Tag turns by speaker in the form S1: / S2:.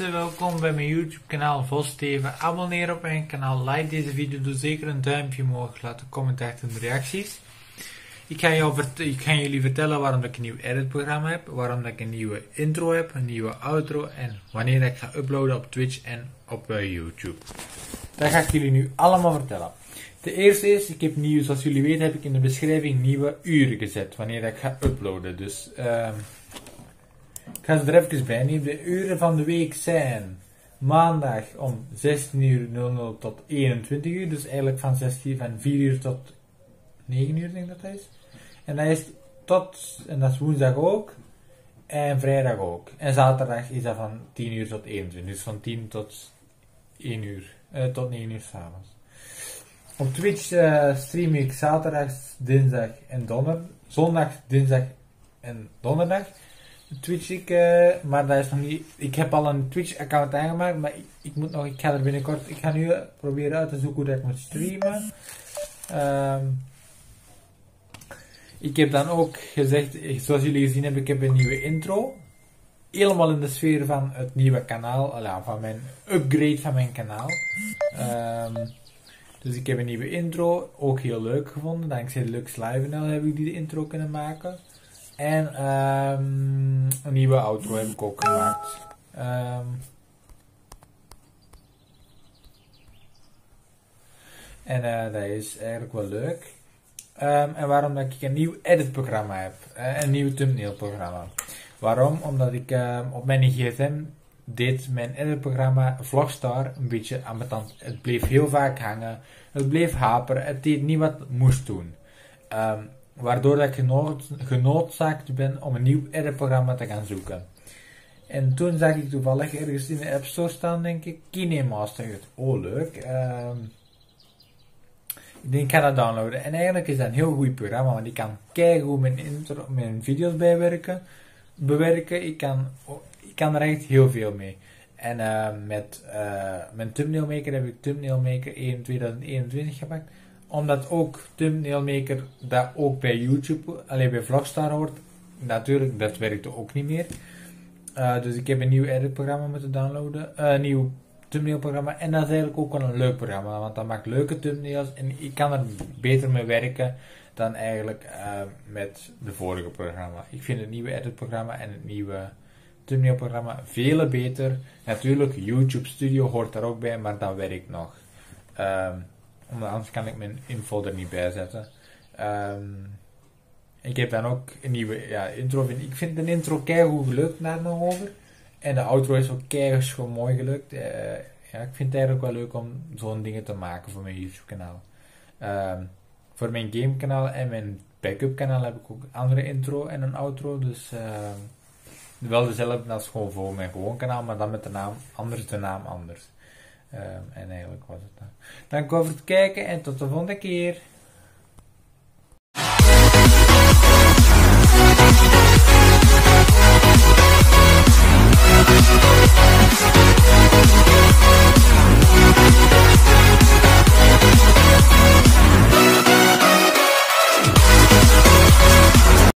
S1: mensen, welkom bij mijn YouTube kanaal Vos Steven. Abonneer op mijn kanaal, like deze video, doe zeker een duimpje omhoog, laat een comment achter in de reacties. Ik ga jullie vertellen waarom ik een nieuw editprogramma heb, waarom ik een nieuwe intro heb, een nieuwe outro en wanneer ik ga uploaden op Twitch en op YouTube. Dat ga ik jullie nu allemaal vertellen. De eerste is, ik heb nieuw, zoals jullie weten heb ik in de beschrijving nieuwe uren gezet wanneer ik ga uploaden. Dus ik ga ze er even bij nemen. De uren van de week zijn maandag om 16:00 tot 21 uur. Dus eigenlijk van 4 uur tot 9 uur denk ik dat is. En dat is woensdag ook. En vrijdag ook. En zaterdag is dat van 10 uur tot 21. Dus van 10 tot 1 uur. Tot 9 uur s'avonds. Op Twitch stream ik zaterdag, dinsdag en donderdag. Zondag, dinsdag en donderdag. Twitch maar dat is nog niet. Ik heb al een Twitch account aangemaakt, maar ik ga er binnenkort. Ik ga nu proberen uit te zoeken hoe dat ik moet streamen. Ik heb dan ook gezegd, zoals jullie gezien hebben, ik heb een nieuwe intro. Helemaal in de sfeer van het nieuwe kanaal, van mijn upgrade van mijn kanaal. Dus ik heb een nieuwe intro, ook heel leuk gevonden. Dankzij Lux Live heb ik die intro kunnen maken. En een nieuwe outro heb ik ook gemaakt. En dat is eigenlijk wel leuk. En waarom dat ik een nieuw editprogramma heb. Een nieuw thumbnailprogramma. Waarom? Omdat ik op mijn gsm deed mijn editprogramma Vlogstar een beetje ambetant. Het bleef heel vaak hangen. Het bleef haperen. Het deed niet wat het moest doen. Waardoor dat ik genoodzaakt ben om een nieuw editprogramma te gaan zoeken. En toen zag ik toevallig ergens in de App Store staan, denk ik, KineMaster. Oh, leuk. Ik denk, ik ga dat downloaden. En eigenlijk is dat een heel goed programma, want ik kan keigoed mijn video's bewerken. Ik kan er echt heel veel mee. En met mijn Thumbnail Maker heb ik Thumbnail Maker 1 2021 gemaakt. Omdat ook Thumbnail Maker dat ook bij YouTube, bij Vlogstar hoort. Natuurlijk, dat werkte ook niet meer. Dus ik heb een nieuw editprogramma moeten downloaden. Een nieuw thumbnailprogramma. En dat is eigenlijk ook wel een leuk programma. Want dat maakt leuke thumbnails. En ik kan er beter mee werken dan eigenlijk met de vorige programma. Ik vind het nieuwe editprogramma en het nieuwe thumbnailprogramma veel beter. Natuurlijk, YouTube Studio hoort daar ook bij, maar dat werkt nog. Anders kan ik mijn info er niet bij zetten. Ik heb dan ook een nieuwe intro. Ik vind de intro keigoed gelukt daar nog over. En de outro is ook keigoed mooi gelukt. Ik vind het eigenlijk wel leuk om zo'n dingen te maken voor mijn YouTube kanaal. Voor mijn game kanaal en mijn backup kanaal heb ik ook een andere intro en een outro. Dus wel dezelfde als gewoon voor mijn gewoon kanaal, maar dan met de naam anders. En eigenlijk was het dat. Dank voor het kijken en tot de volgende keer.